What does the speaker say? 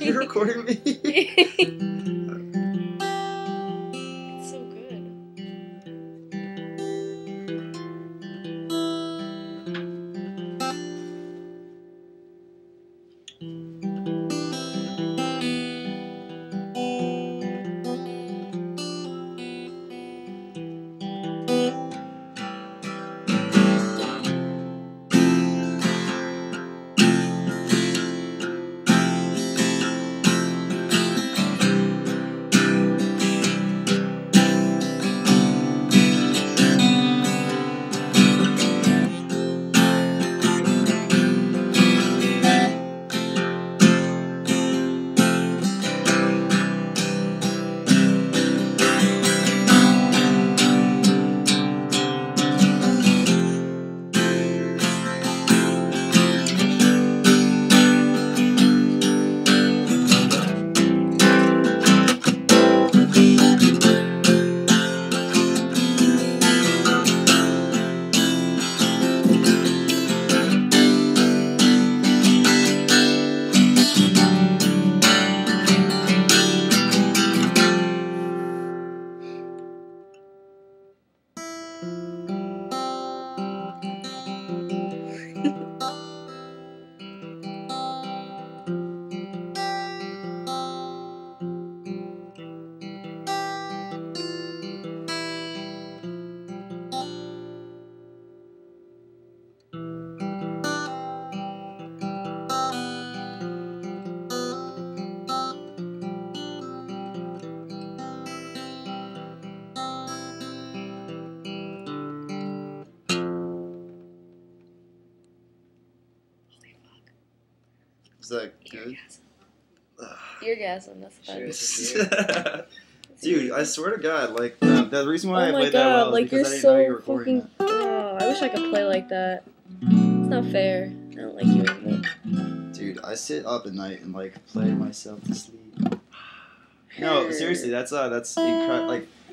You're recording me? It's so good. Is that good? Eargasm, that's fun. Dude, I swear to God, like, the reason why I played that well is like because you're I didn't know you so were recording fucking. Oh, I wish I could play like that. It's not fair. I don't like you anymore. that. Dude, I sit up at night and, like, play myself to sleep. No, seriously, that's incredible. Like,